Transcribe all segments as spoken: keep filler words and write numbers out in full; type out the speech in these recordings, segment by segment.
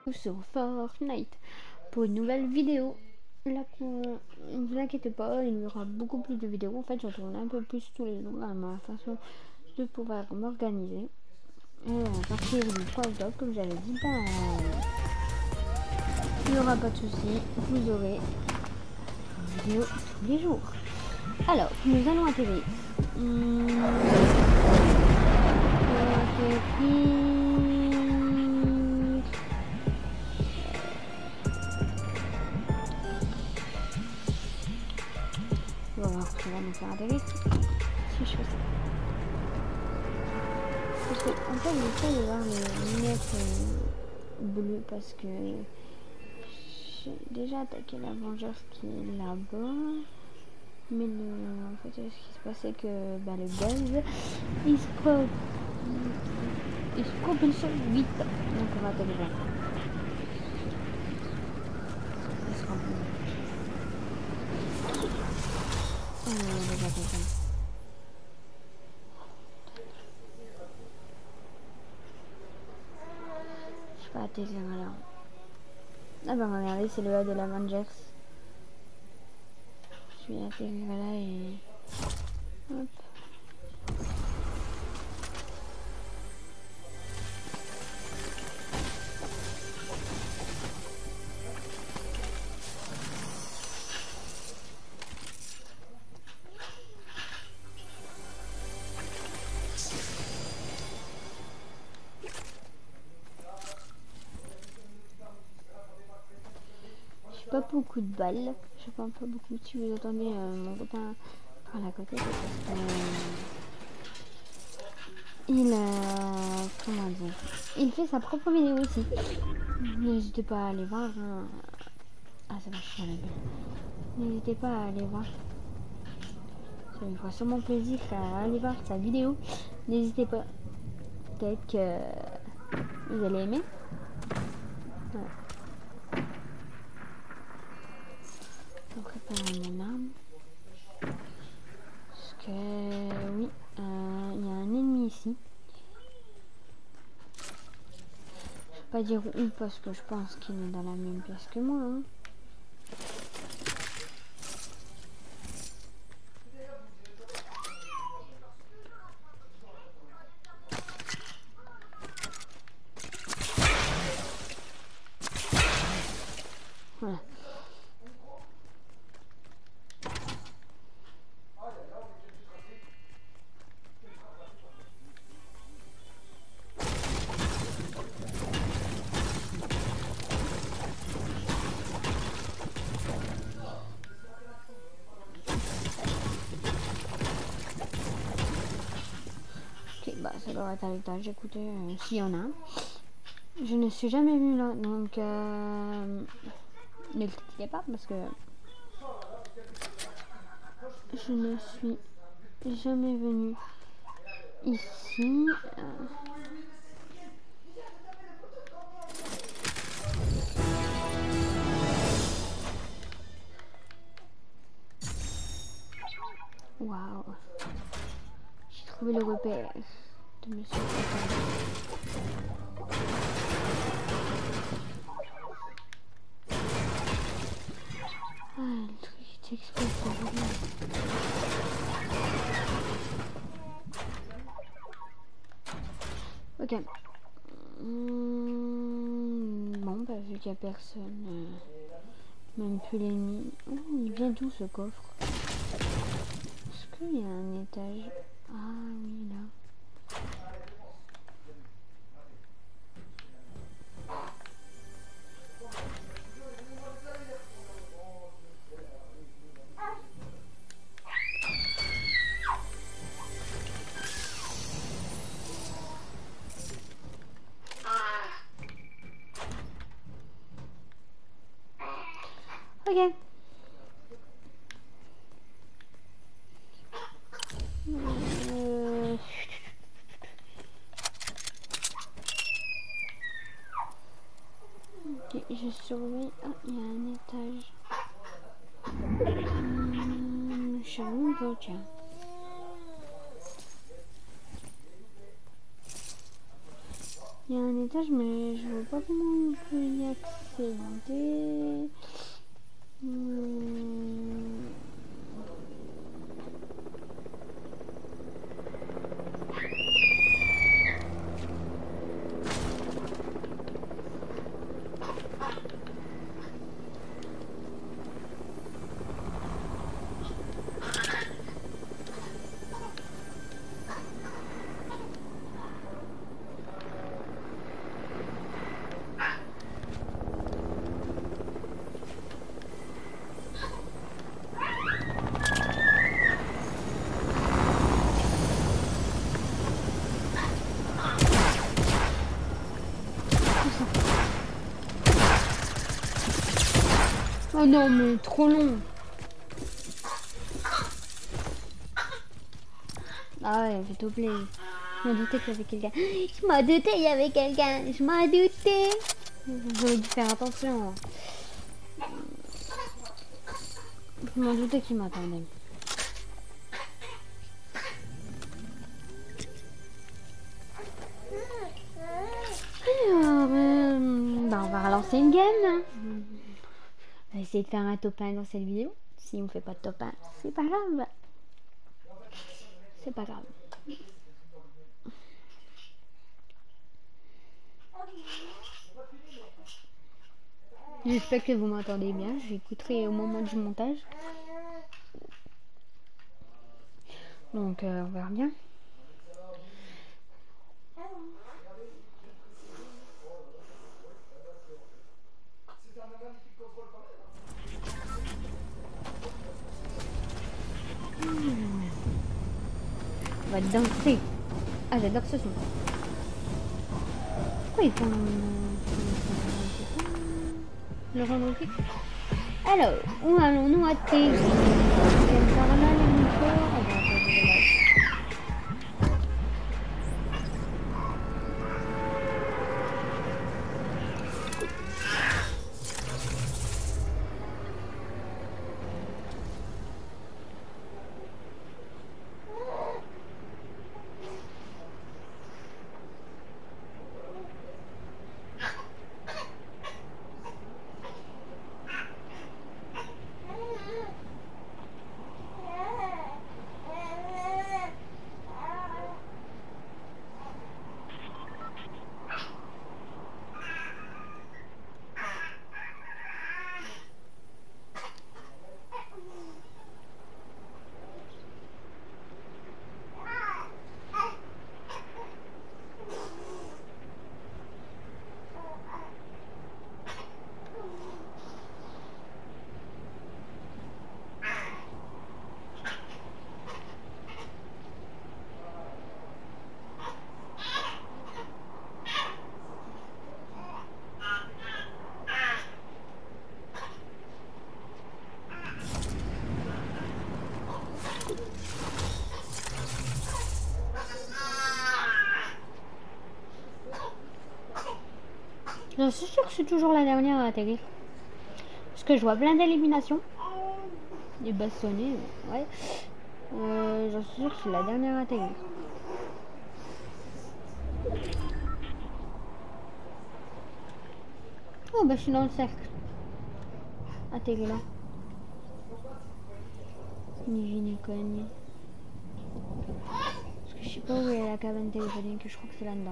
sur Fortnite pour une nouvelle vidéo. Là, ne vous inquiétez pas, il y aura beaucoup plus de vidéos. En fait, je tourne un peu plus tous les jours à ma façon de pouvoir m'organiser. Et à partir du trois octobre, comme j'avais dit, ben, il n'y aura pas de souci, vous aurez une vidéo tous les jours. Alors, nous allons atterrir. Hum, on va voir ce qu'on va nous faire atterrir. Si je fais ça. Parce que, en fait, j'essaie de voir les lunettes euh, bleues parce que j'ai déjà attaqué l'Avengers qui est là-bas. Mais le, en fait, ce qui se passait que bah, le gaz, il se coupe, il se propulse vite. Donc on va atterrir là. Ça sera bon. Oh, on va atterrir. Je vais atterrir là. Ah bah regardez, c'est le A de l'Avengers. Je vais atterrir là et... Hop. Pas beaucoup de balles, je pense pas beaucoup. Si vous entendez euh, mon copain par la côté, c'est parce que euh, il euh, comment dire, il fait sa propre vidéo aussi. N'hésitez pas à aller voir. Hein. Ah c'est bon, je suis à la gueule. N'hésitez pas à aller voir. Ça me fera sûrement plaisir à aller voir sa vidéo. N'hésitez pas. Peut-être que vous allez aimer. Voilà. Je vais préparer mon arme. Parce que oui, il euh, y a un ennemi ici. Je vais pas dire où parce que je pense qu'il est dans la même pièce que moi. Hein. Voilà. Bah, ça doit être à l'étage, écoutez, euh, s'il y en a. Je ne suis jamais venue là, donc euh, ne critiquez pas parce que je ne suis jamais venue ici. Euh, Waouh, j'ai trouvé le repère de Monsieur Ah, le truc qui explose aujourd'hui. Ok. Mmh, bon, bah, vu qu'il n'y a personne, euh, même plus l'ennemi. Oh, il vient d'où ce coffre? Est-ce qu'il y a un étage? Ah oui, là. Ok. Euh... Ok, je surveille. Ah, il y a un étage. Hum, je sais même pas, tiens. Il y a un étage, mais je vois pas comment on peut y accéder. Hum... Oh non, mais trop long. Ah ouais, fais-toi plaisir. Je m'en doutais qu'il y avait quelqu'un. Je m'en doutais qu'il y avait quelqu'un. Je m'en doutais. J'aurais dû faire attention. Je m'en doutais qu'il m'attendait. Alors, euh, bah on va relancer une game. Hein. On va essayer de faire un top un dans cette vidéo. Si on fait pas de top un, c'est pas grave. C'est pas grave. J'espère que vous m'entendez bien. Je l'écouterai au moment du montage. Donc euh, on verra bien. Hmm. On va danser. Ah, j'adore ce son. Pourquoi ils font le rendre fixe? Alors, où allons-nous atterrir? Par là, les moteurs, on va atterrir là. Je suis sûre que je suis toujours la dernière à atterrir. Parce que je vois plein d'éliminations. Des bastonnés, ouais. Euh, J'en suis sûre que je suis la dernière à atterrir. Oh bah je suis dans le cercle. Atterrir là. Ni vie ni conne. Parce que je sais pas où est la cabane téléphonique, je crois que c'est là-dedans.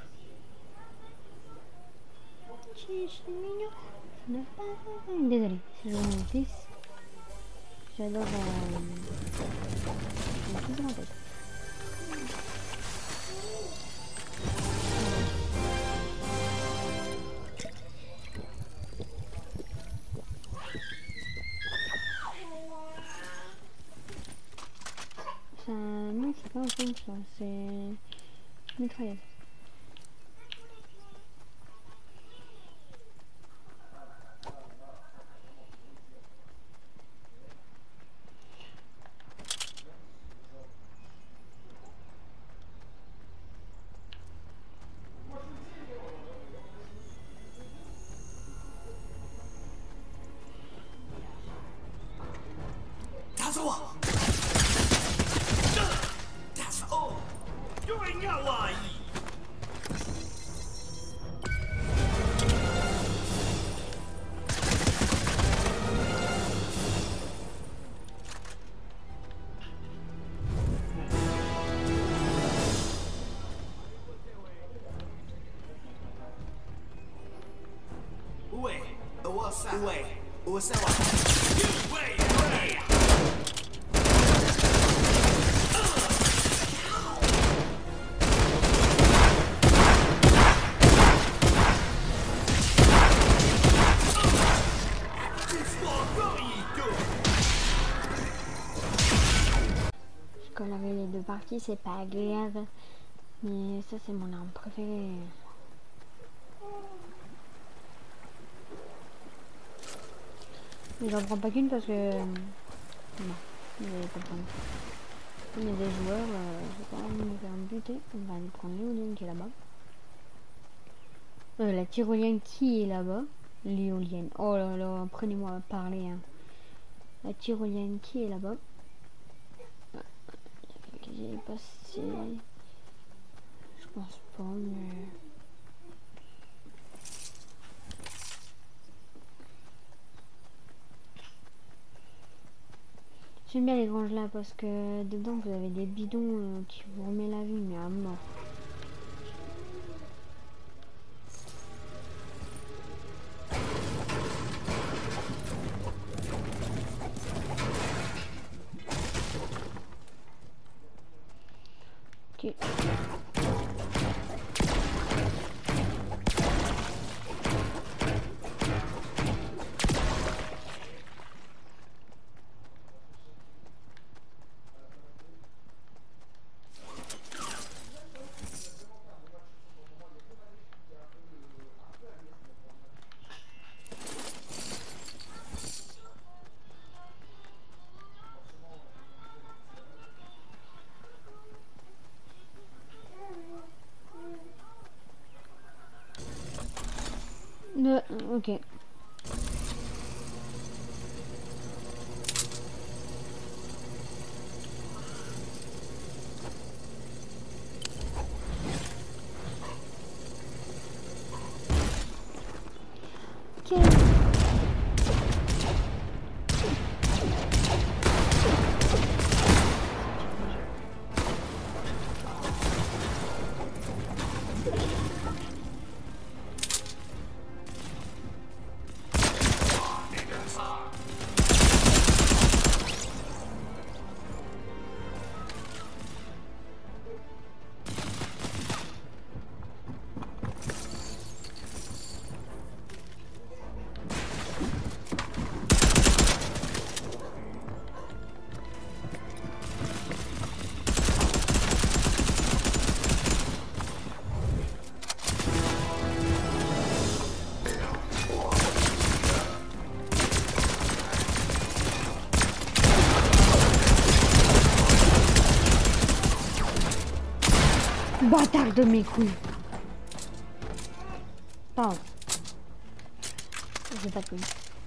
C'est mignon. Désolée, c'est mon fils. J'adore. Euh... J'ai toujours en tête. Ça... Non, c'est pas un peu ça, c'est mitrailleuse. Ouais, au savoir. Ouais, ouais. Quand on avait les deux parties, c'est pas agréable. Mais ça, c'est mon arme préférée. Mais j'en prends pas qu'une parce que... Non, vous allez comprendre. Il y a des joueurs, euh, je vais pas me faire buter. On va aller prendre l'éolienne qui est là-bas. Euh, la tyrolienne qui est là-bas. L'éolienne. Oh là là, prenez-moi à parler. Hein. La tyrolienne qui est là-bas. J'ai passé... Je pense pas, mais... J'aime bien les granges là parce que dedans vous avez des bidons euh, qui vous remet la vie mais à mort. Ok. Ne, ok. Ok. Bâtard de mes couilles. Pardon. J'ai pas de couilles.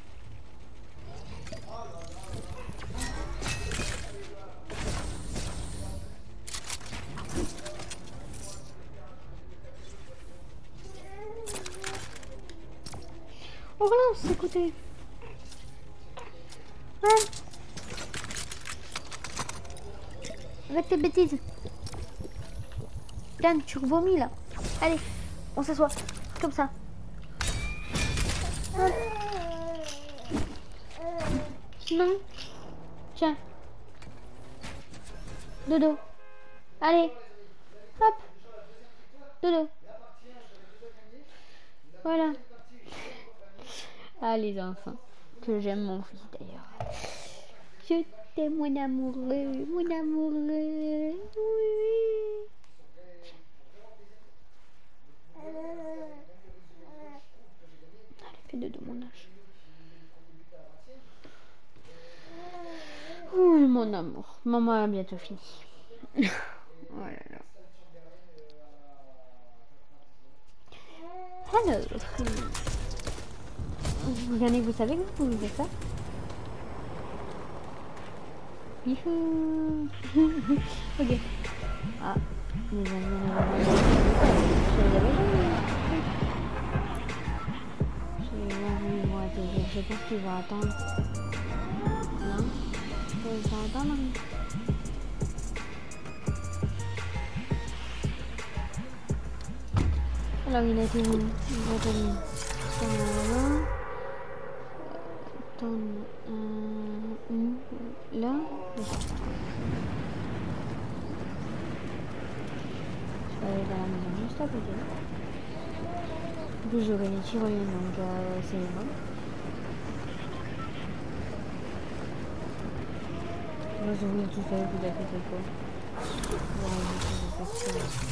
Oh relance, écoutez. Hein? Avec tes bêtises. Dan, tu vomis là. Allez, on s'assoit. Comme ça. Hop. Non. Tiens. Dodo. Allez. Hop. Dodo. Voilà. Ah les enfants. Que j'aime mon fils d'ailleurs. Je t'aime mon amoureux. Mon amoureux. Oui. Allez, fais de mon âge. Oh, mon amour. Maman a bientôt fini. Oh là là. Alors, regardez, vous savez que vous pouvez faire ça? Youhou. Ok. Ah, les amis, on a vraiment... Je les avais jamais. Je pense qu'il va attendre. Non? Il va attendre. Alors il a été où? Il a été où? attendre euh, où? Là? Je vais aller dans la maison juste à côté. En plus j'aurai les tyroliennes donc euh, c'est bon. Moi je voulais tout faire, vous inquiétez pas. Ouais, je vais faire ça.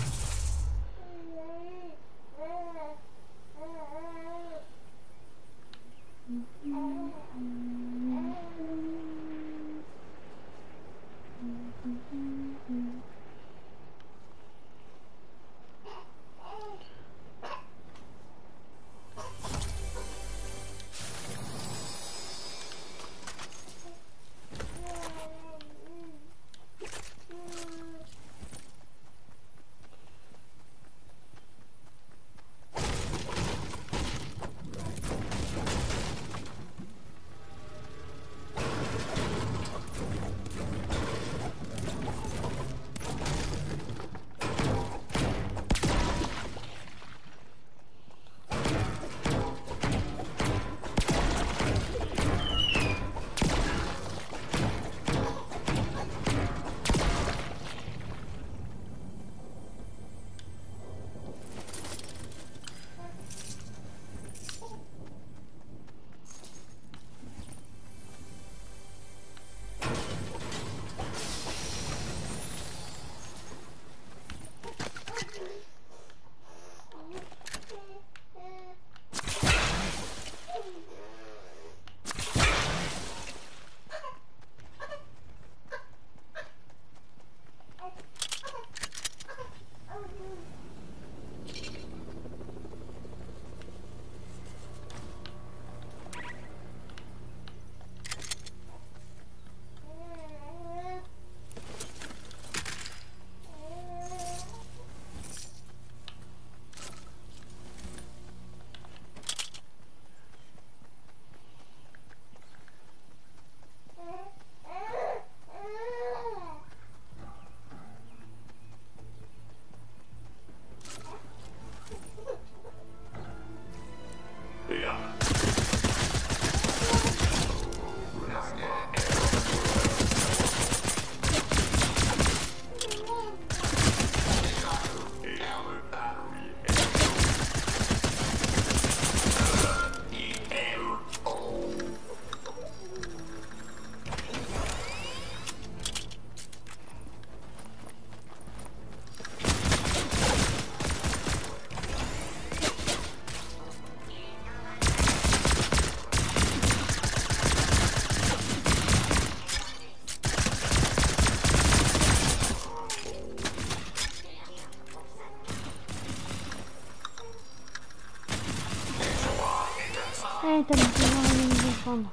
Allez, t'as bien fait de me défendre.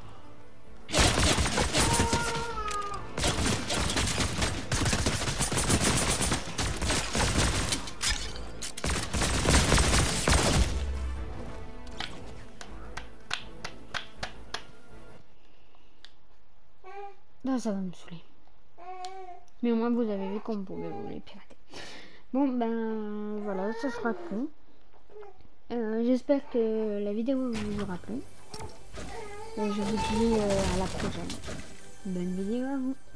Là, ça va me saouler. Mais au moins, vous avez vu qu'on pouvait vous les pirater. Bon, ben voilà, ça sera tout. Euh, J'espère que la vidéo vous aura plu. Et je vous dis euh, à la prochaine. Bonne vidéo à vous.